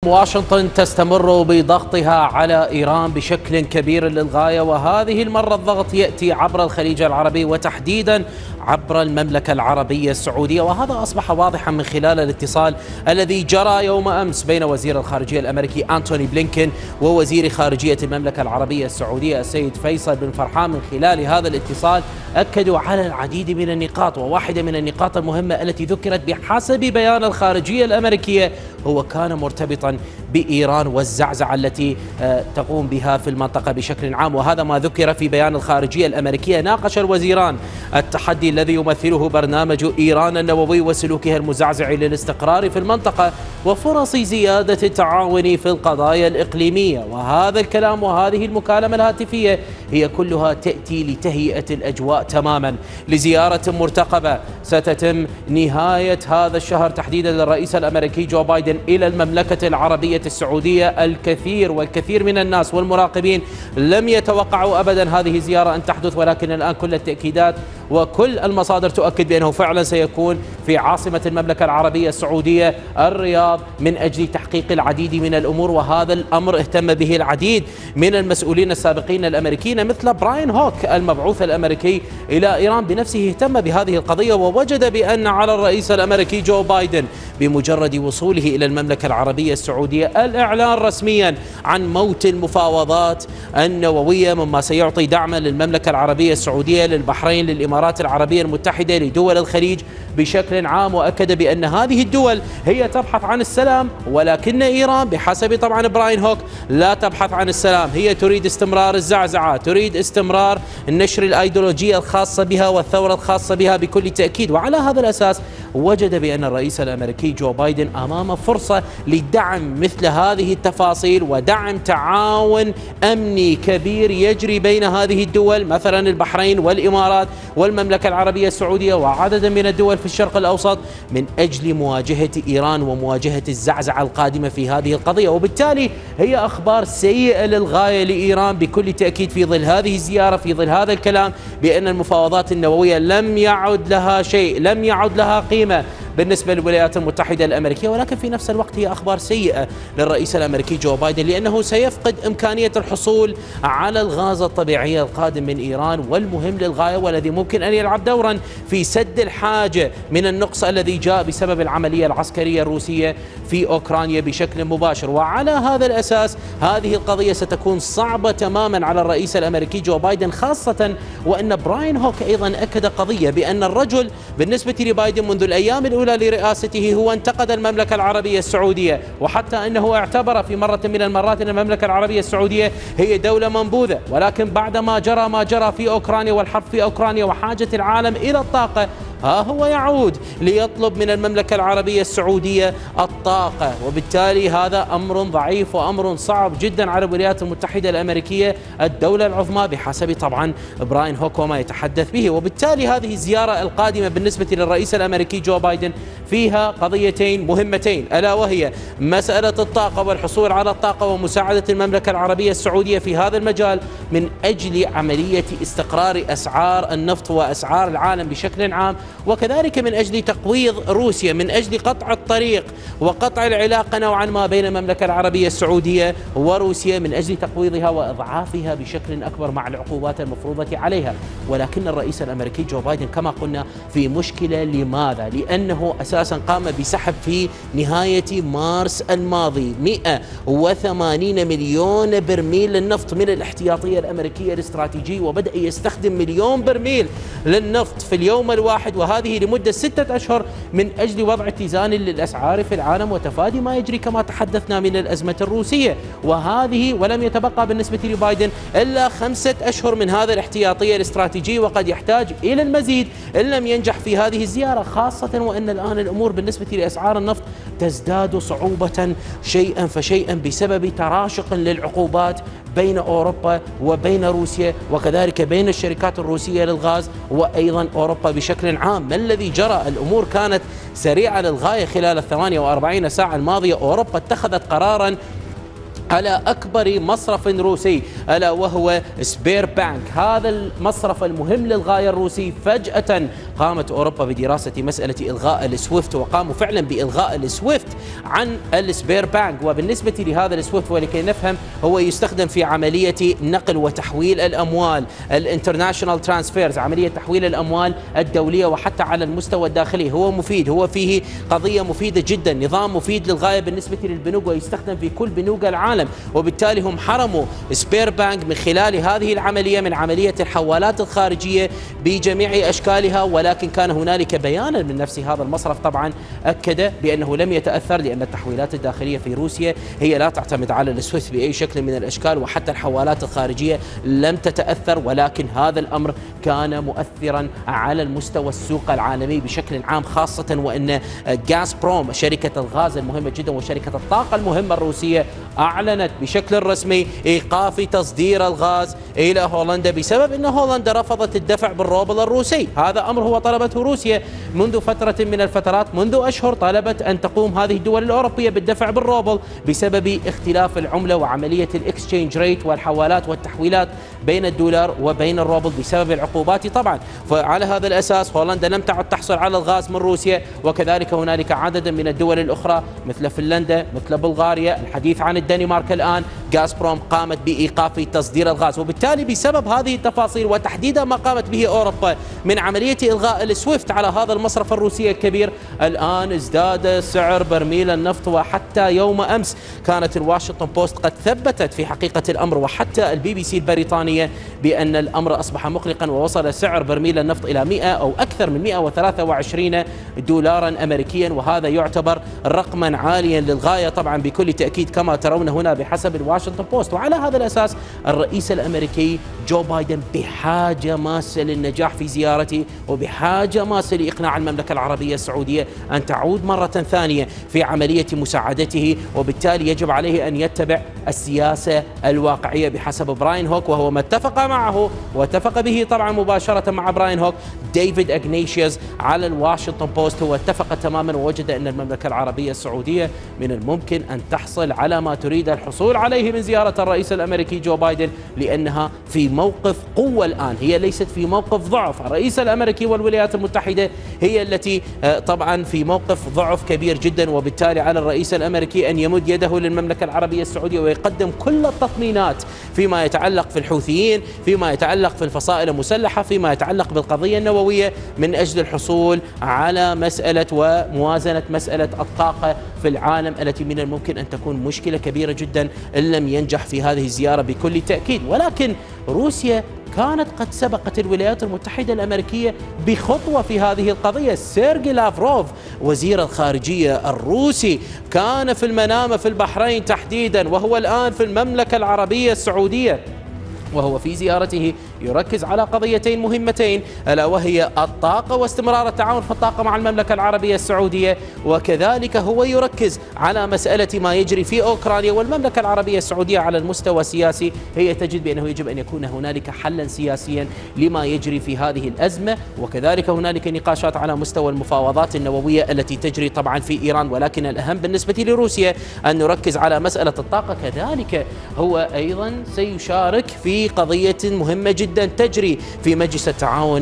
واشنطن تستمر بضغطها على إيران بشكل كبير للغاية، وهذه المرة الضغط يأتي عبر الخليج العربي وتحديدا عبر المملكة العربية السعودية، وهذا أصبح واضحا من خلال الاتصال الذي جرى يوم أمس بين وزير الخارجية الأمريكي أنتوني بلينكن ووزير خارجية المملكة العربية السعودية السيد فيصل بن فرحان. من خلال هذا الاتصال أكدوا على العديد من النقاط، وواحدة من النقاط المهمة التي ذكرت بحسب بيان الخارجية الأمريكية هو كان مرتبطا بإيران والزعزعة التي تقوم بها في المنطقة بشكل عام، وهذا ما ذكر في بيان الخارجية الأمريكية. ناقش الوزيران التحدي الذي يمثله برنامج إيران النووي وسلوكها المزعزع للاستقرار في المنطقة وفرص زيادة التعاون في القضايا الإقليمية، وهذا الكلام وهذه المكالمة الهاتفية هي كلها تأتي لتهيئة الأجواء تماما لزيارة مرتقبة ستتم نهاية هذا الشهر تحديدا للرئيس الأمريكي جو بايدن إلى المملكة العربية السعودية. والكثير من الناس والمراقبين لم يتوقعوا أبدا هذه الزيارة أن تحدث، ولكن الآن كل التأكيدات وكل المصادر تؤكد بأنه فعلا سيكون في عاصمة المملكة العربية السعودية الرياض من أجل تحقيق العديد من الأمور، وهذا الأمر اهتم به العديد من المسؤولين السابقين الأمريكيين مثل براين هوك المبعوث الأمريكي إلى إيران بنفسه اهتم بهذه القضية، ووجد بأن على الرئيس الأمريكي جو بايدن بمجرد وصوله إلى المملكة العربية السعودية الإعلان رسميا عن موت المفاوضات النووية، مما سيعطي دعما للمملكة العربية السعودية للبحرين للإمارات العربية المتحدة لدول الخليج بشكل عام. وأكد بأن هذه الدول هي تبحث عن السلام، ولكن إيران بحسب طبعا براين هوك لا تبحث عن السلام، هي تريد استمرار الزعزعة، تريد استمرار النشر الأيديولوجية الخاصة بها والثورة الخاصة بها بكل تأكيد. وعلى هذا الأساس وجد بأن الرئيس الأمريكي جو بايدن أمام فرصة لدعم مثل هذه التفاصيل ودعم تعاون أمني كبير يجري بين هذه الدول، مثلا البحرين والإمارات والمملكة العربية السعودية وعدد من الدول في الشرق الأوسط، من أجل مواجهة إيران ومواجهة الزعزعة القادمة في هذه القضية. وبالتالي هي أخبار سيئة للغاية لإيران بكل تأكيد في ظل هذه الزيارة، في ظل هذا الكلام بأن المفاوضات النووية لم يعد لها شيء، لم يعد لها قيمة بالنسبة للولايات المتحدة الأمريكية، ولكن في نفس الوقت هي أخبار سيئة للرئيس الأمريكي جو بايدن لأنه سيفقد إمكانية الحصول على الغاز الطبيعي القادم من إيران والمهم للغاية والذي ممكن أن يلعب دورا في سد الحاجة من النقص الذي جاء بسبب العملية العسكرية الروسية في أوكرانيا بشكل مباشر. وعلى هذا الأساس هذه القضية ستكون صعبة تماما على الرئيس الأمريكي جو بايدن، خاصة وأن براين هوك أيضا أكد قضية بأن الرجل بالنسبة لبايدن منذ الأيام الأولى لرئاسته هو انتقد المملكة العربية السعودية، وحتى أنه اعتبر في مرة من المرات أن المملكة العربية السعودية هي دولة منبوذة، ولكن بعدما جرى ما جرى في أوكرانيا والحرب في أوكرانيا وحاجة العالم إلى الطاقة، ها هو يعود ليطلب من المملكة العربية السعودية الطاقة. وبالتالي هذا أمر ضعيف وأمر صعب جدا على الولايات المتحدة الأمريكية الدولة العظمى بحسب طبعا براين هوك وما يتحدث به. وبالتالي هذه الزيارة القادمة بالنسبة للرئيس الأمريكي جو بايدن فيها قضيتين مهمتين، ألا وهي مسألة الطاقة والحصول على الطاقة ومساعدة المملكة العربية السعودية في هذا المجال من أجل عملية استقرار أسعار النفط وأسعار العالم بشكل عام، وكذلك من أجل تقويض روسيا، من أجل قطع الطريق وقطع العلاقة نوعا ما بين المملكة العربية السعودية وروسيا من أجل تقويضها وإضعافها بشكل أكبر مع العقوبات المفروضة عليها. ولكن الرئيس الأمريكي جو بايدن كما قلنا في مشكلة. لماذا؟ لأنه أساسا قام بسحب في نهاية مارس الماضي 180 مليون برميل للنفط من الاحتياطية الأمريكية الاستراتيجية، وبدأ يستخدم مليون برميل للنفط في اليوم الواحد، وهذه لمدة 6 أشهر من أجل وضع اتزان للأسعار في العالم وتفادي ما يجري كما تحدثنا من الأزمة الروسية. وهذه ولم يتبقى بالنسبة لبايدن إلا 5 أشهر من هذا الاحتياطية الاستراتيجية، وقد يحتاج إلى المزيد إن لم ينجح في هذه الزيارة، خاصة وأن الآن الأمور بالنسبة لأسعار النفط تزداد صعوبة شيئا فشيئا بسبب تراشق للعقوبات بين أوروبا وبين روسيا، وكذلك بين الشركات الروسية للغاز وأيضا أوروبا بشكل عام. ما الذي جرى؟ الأمور كانت سريعة للغاية خلال 48 ساعة الماضية. أوروبا اتخذت قرارا على أكبر مصرف روسي ألا وهو سبير بانك. هذا المصرف المهم للغاية الروسي فجأة قامت أوروبا بدراسة مسألة إلغاء السويفت، وقاموا فعلا بإلغاء السويفت عن السبير بانك. وبالنسبة لهذا السويفت ولكي نفهم هو يستخدم في عملية نقل وتحويل الأموال، الانترناشونال ترانسفيرز، عملية تحويل الأموال الدولية وحتى على المستوى الداخلي. هو مفيد، هو فيه قضية مفيدة جدا، نظام مفيد للغاية بالنسبة للبنوك ويستخدم في كل بنوك العالم. وبالتالي هم حرموا سبير بانك من خلال هذه العملية من عملية الحوالات الخارجية بجميع أشكالها، ولكن كان هنالك بيانا من نفس هذا المصرف طبعا أكد بأنه لم يتأثر، لأن التحويلات الداخلية في روسيا هي لا تعتمد على السويفت بأي شكل من الأشكال، وحتى الحوالات الخارجية لم تتأثر. ولكن هذا الأمر كان مؤثرا على المستوى السوق العالمي بشكل عام، خاصة وأن غازبروم شركة الغاز المهمة جدا وشركة الطاقة المهمة الروسية أعلنت بشكل رسمي إيقاف تصدير الغاز إلى هولندا بسبب أن هولندا رفضت الدفع بالروبل الروسي. هذا أمر هو طلبته روسيا منذ فترة من الفترات، منذ أشهر طلبت أن تقوم هذه الدول الأوروبية بالدفع بالروبل بسبب اختلاف العملة وعملية الإكسشينج ريت والحوالات والتحويلات بين الدولار وبين الروبل بسبب العقوبات طبعا. فعلى هذا الأساس هولندا لم تعد تحصل على الغاز من روسيا، وكذلك هنالك عدد من الدول الأخرى مثل فنلندا مثل بلغاريا، الحديث عن الدنمارك الآن. غازبروم قامت بإيقاف تصدير الغاز، وبالتالي بسبب هذه التفاصيل وتحديدا ما قامت به أوروبا من عملية إلغاء السويفت على هذا المصرف الروسي الكبير، الآن ازداد سعر برميل النفط. وحتى يوم أمس كانت الواشنطن بوست قد ثبتت في حقيقة الأمر، وحتى البي بي سي البريطانية، بأن الأمر أصبح مقلقا، ووصل سعر برميل النفط إلى 100 أو أكثر من 123 دولارا أمريكيا، وهذا يعتبر رقما عاليا للغاية طبعا بكل تأكيد كما ترون هنا بحسب الواشنطن بوست. وعلى هذا الأساس الرئيس الأمريكي جو بايدن بحاجة ماسة للنجاح في زيارته، وبحاجة ماسة لإقناع المملكة العربية السعودية أن تعود مرة ثانية في عملية مساعدته، وبالتالي يجب عليه أن يتبع السياسة الواقعية بحسب براين هوك، وهو ما اتفق معه واتفق به طبعا مباشرة مع براين هوك ديفيد أغنيشيوس على الواشنطن بوست. هو اتفق تماما ووجد أن المملكة العربية السعودية من الممكن أن تحصل على ما تريد الحصول عليه من زيارة الرئيس الأمريكي جو بايدن، لأنها في موقف قوة الآن، هي ليست في موقف ضعف. الرئيس الأمريكي والولايات المتحدة هي التي طبعا في موقف ضعف كبير جدا، وبالتالي على الرئيس الأمريكي أن يمد يده للمملكة العربية السعودية ويقدم كل التطمينات فيما يتعلق في الحوثيين، فيما يتعلق في الفصائل المسلحة، فيما يتعلق بالقضية النووية، من أجل الحصول على مسألة وموازنة مسألة الطاقة في العالم التي من الممكن أن تكون مشكلة كبيرة جدا إن لم ينجح في هذه الزيارة بكل تأكيد. ولكن روسيا كانت قد سبقت الولايات المتحدة الأمريكية بخطوة في هذه القضية. سيرجي لافروف وزير الخارجية الروسي كان في المنامة في البحرين تحديدا، وهو الآن في المملكة العربية السعودية، وهو في زيارته يركز على قضيتين مهمتين، ألا وهي الطاقة واستمرار التعاون في الطاقة مع المملكة العربية السعودية، وكذلك هو يركز على مسألة ما يجري في أوكرانيا. والمملكة العربية السعودية على المستوى السياسي هي تجد بأنه يجب أن يكون هنالك حلا سياسيا لما يجري في هذه الأزمة، وكذلك هنالك نقاشات على مستوى المفاوضات النووية التي تجري طبعا في إيران. ولكن الأهم بالنسبة لروسيا أن نركز على مسألة الطاقة. كذلك هو أيضا سيشارك في قضية مهمة جدا تجري في مجلس التعاون،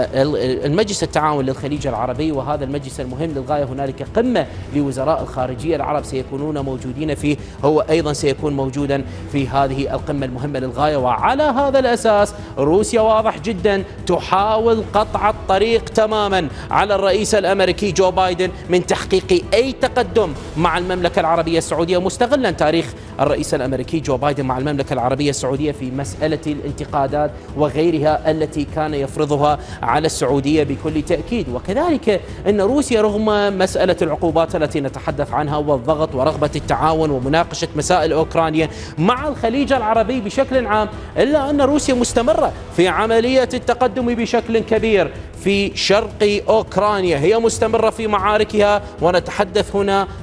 المجلس التعاون للخليج العربي، وهذا المجلس المهم للغاية. هنالك قمة لوزراء الخارجية العرب سيكونون موجودين فيه، هو أيضا سيكون موجودا في هذه القمة المهمة للغاية. وعلى هذا الأساس روسيا واضح جدا تحاول قطع الطريق تماما على الرئيس الأمريكي جو بايدن من تحقيق أي تقدم مع المملكة العربية السعودية، مستغلا تاريخ الرئيس الأمريكي جو بايدن مع المملكة العربية السعودية في مسألة الانتقادات وغيرها التي كان يفرضها على السعودية بكل تأكيد. وكذلك أن روسيا رغم مسألة العقوبات التي نتحدث عنها والضغط ورغبة التعاون ومناقشة مسائل أوكرانيا مع الخليج العربي بشكل عام، إلا أن روسيا مستمرة في عملية التقدم بشكل كبير في شرق أوكرانيا، هي مستمرة في معاركها، ونتحدث هنا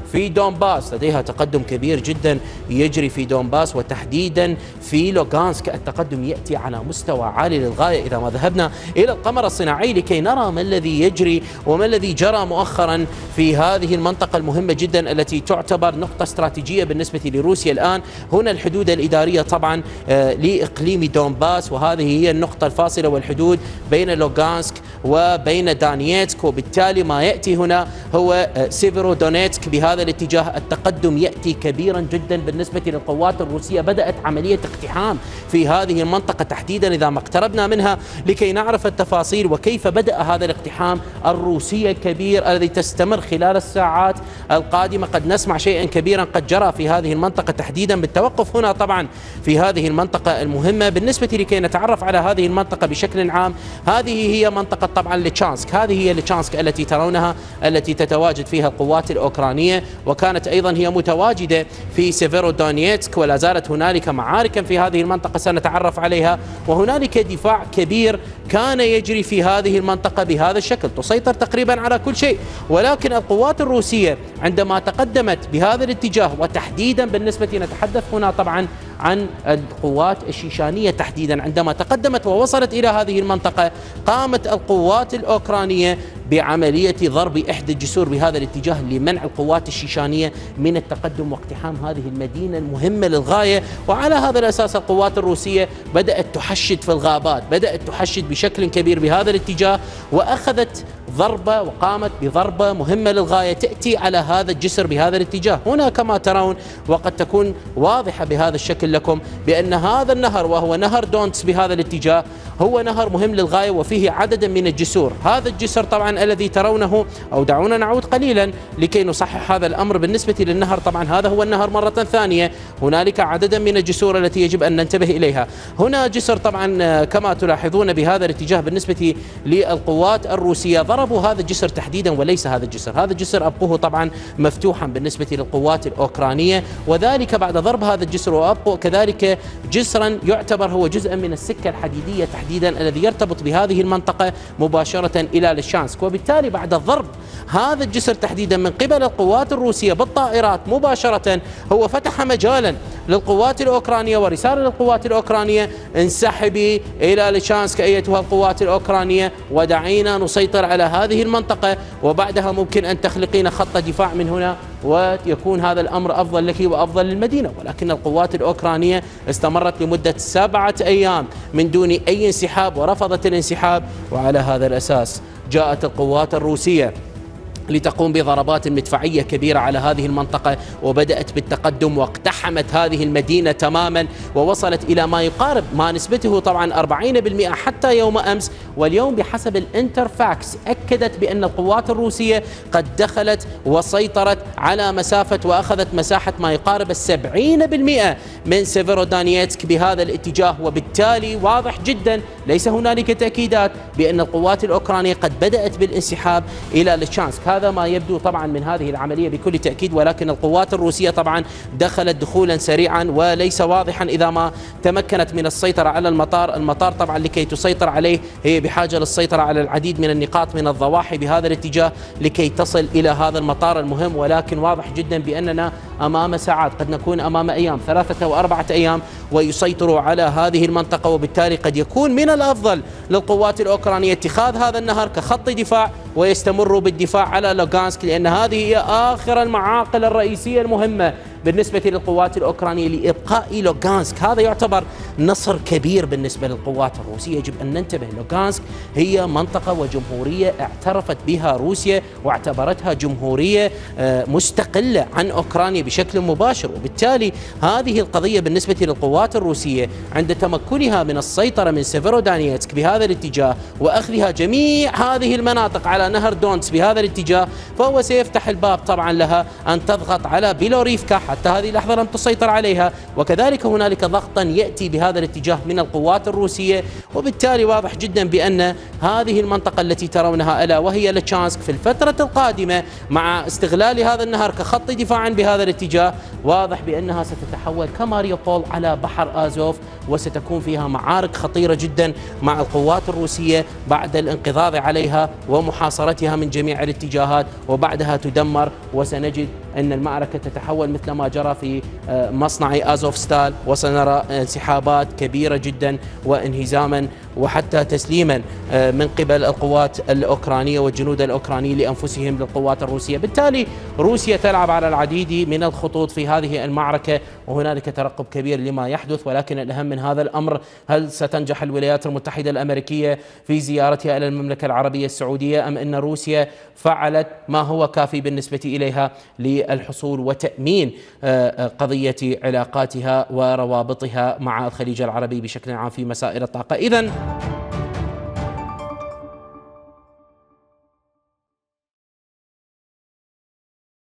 في دونباس، لديها تقدم كبير جدا يجري في دونباس وتحديدا في لوغانسك. التقدم يأتي على مستوى عالي للغاية. إذا ما ذهبنا إلى القمر الصناعي لكي نرى ما الذي يجري وما الذي جرى مؤخرا في هذه المنطقة المهمة جدا التي تعتبر نقطة استراتيجية بالنسبة لروسيا الآن. هنا الحدود الإدارية طبعا لإقليم دونباس، وهذه هي النقطة الفاصلة والحدود بين لوغانسك وبين دانييتسك، وبالتالي ما يأتي هنا هو سيفيرودونيتسك. بهذا الاتجاه التقدم يأتي كبيرا جدا بالنسبة للقوات الروسية. بدأت عملية اقتحام في هذه المنطقة تحديدا إذا ما اقتربنا منها لكي نعرف التفاصيل وكيف بدأ هذا الاقتحام الروسي الكبير الذي تستمر خلال الساعات القادمة. قد نسمع شيئا كبيرا قد جرى في هذه المنطقة تحديدا. بالتوقف هنا طبعا في هذه المنطقة المهمة بالنسبة لكي نتعرف على هذه المنطقة بشكل عام. هذه هي منطقة طبعا لتشانسك، هذه هي لتشانسك التي ترونها التي تتواجد فيها القوات الأوكرانية، وكانت أيضا هي متواجدة في سيفيرودونيتسك، ولا زالت هنالك معارك في هذه المنطقة سنتعرف عليها. وهنالك دفاع كبير كان يجري في هذه المنطقة بهذا الشكل، تسيطر تقريبا على كل شيء. ولكن القوات الروسية عندما تقدمت بهذا الاتجاه، وتحديدا بالنسبة نتحدث هنا طبعا عن القوات الشيشانية تحديدا، عندما تقدمت ووصلت إلى هذه المنطقة قامت القوات الأوكرانية بعملية ضرب إحدى الجسور بهذا الاتجاه لمنع القوات الشيشانية من التقدم واقتحام هذه المدينة المهمة للغاية. وعلى هذا الأساس القوات الروسية بدأت تحشد في الغابات، بدأت تحشد بشكل كبير بهذا الاتجاه، وأخذت ضربة وقامت بضربة مهمة للغاية تأتي على هذا الجسر بهذا الاتجاه. هنا كما ترون وقد تكون واضحة بهذا الشكل لكم بأن هذا النهر وهو نهر دونتس بهذا الاتجاه هو نهر مهم للغاية وفيه عدد من الجسور. هذا الجسر طبعا الذي ترونه، أو دعونا نعود قليلا لكي نصحح هذا الأمر بالنسبة للنهر. طبعا هذا هو النهر مرة ثانية، هنالك عدد من الجسور التي يجب أن ننتبه إليها. هنا جسر طبعا كما تلاحظون بهذا الاتجاه بالنسبة للقوات الروسية، ضربوا هذا الجسر تحديدا وليس هذا الجسر. هذا الجسر أبقوه طبعا مفتوحا بالنسبة للقوات الأوكرانية، وذلك بعد ضرب هذا الجسر. وأبقوا كذلك جسرا يعتبر هو جزءا من السكة الحديدية تحديدا الذي يرتبط بهذه المنطقة مباشرة إلى لشانسك. وبالتالي بعد ضرب هذا الجسر تحديدا من قبل القوات الروسية بالطائرات مباشرة، هو فتح مجالا للقوات الأوكرانية ورسالة للقوات الأوكرانية: انسحبي إلى لشانسك أيتها القوات الأوكرانية ودعينا نسيطر على هذه المنطقة، وبعدها ممكن أن تخلقين خط دفاع من هنا ويكون هذا الأمر أفضل لك وأفضل للمدينة. ولكن القوات الأوكرانية استمرت لمدة 7 أيام من دون أي انسحاب ورفضت الانسحاب. وعلى هذا الأساس جاءت القوات الروسية لتقوم بضربات مدفعية كبيرة على هذه المنطقة، وبدأت بالتقدم واقتحمت هذه المدينة تماما، ووصلت إلى ما يقارب ما نسبته طبعا 40% حتى يوم أمس. واليوم بحسب الانترفاكس أكدت بأن القوات الروسية قد دخلت وسيطرت على مسافة وأخذت مساحة ما يقارب 70% من سيفيرودونيتسك بهذا الاتجاه. وبالتالي واضح جدا ليس هنالك تأكيدات بأن القوات الأوكرانية قد بدأت بالانسحاب إلى لتشانسك. هذا ما يبدو طبعا من هذه العملية بكل تأكيد. ولكن القوات الروسية طبعا دخلت دخولا سريعا وليس واضحا إذا ما تمكنت من السيطرة على المطار. المطار طبعا لكي تسيطر عليه هي بحاجة للسيطرة على العديد من النقاط من الضواحي بهذا الاتجاه لكي تصل إلى هذا المطار المهم. ولكن واضح جدا بأننا أمام ساعات، قد نكون أمام أيام 3 و4 أيام ويسيطروا على هذه المنطقة. وبالتالي قد يكون من الأفضل للقوات الأوكرانية اتخاذ هذا النهر كخط دفاع ويستمروا بالدفاع على لوغانسك، لأن هذه هي آخر المعاقل الرئيسية المهمة بالنسبة للقوات الأوكرانية لإبقاء لوغانسك. هذا يعتبر نصر كبير بالنسبة للقوات الروسية. يجب أن ننتبه، لوغانسك هي منطقة وجمهورية اعترفت بها روسيا واعتبرتها جمهورية مستقلة عن أوكرانيا بشكل مباشر. وبالتالي هذه القضية بالنسبة للقوات الروسية عند تمكنها من السيطرة من سيفيرودونيتسك بهذا الاتجاه وأخذها جميع هذه المناطق على نهر دونتس بهذا الاتجاه، فهو سيفتح الباب طبعا لها أن تضغط على بيلوريفكا. حتى هذه اللحظة لم تسيطر عليها، وكذلك هنالك ضغطا يأتي بهذا الاتجاه من القوات الروسية. وبالتالي واضح جدا بأن هذه المنطقة التي ترونها ألا وهي لتشانسك في الفترة القادمة مع استغلال هذا النهر كخط دفاع بهذا الاتجاه، واضح بأنها ستتحول كماريوبول على بحر آزوف وستكون فيها معارك خطيرة جدا مع القوات الروسية بعد الانقضاض عليها ومحاصرتها من جميع الاتجاهات، وبعدها تدمر، وسنجد أن المعركة تتحول مثل ما جرى في مصنع آزوفستال، وسنرى انسحابات كبيرة جدا وانهزاما وحتى تسليما من قبل القوات الأوكرانية والجنود الأوكراني لأنفسهم للقوات الروسية. بالتالي روسيا تلعب على العديد من الخطوط في هذه المعركة، وهنالك ترقب كبير لما يحدث. ولكن الأهم من هذا الأمر، هل ستنجح الولايات المتحدة الأمريكية في زيارتها إلى المملكة العربية السعودية، أم أن روسيا فعلت ما هو كافي بالنسبة إليها للحصول وتأمين قضية علاقاتها وروابطها مع الخليج العربي بشكل عام في مسائل الطاقة؟ إذن